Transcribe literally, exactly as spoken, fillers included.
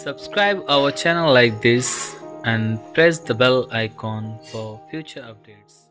Subscribe our channel like this and press the bell icon for future updates.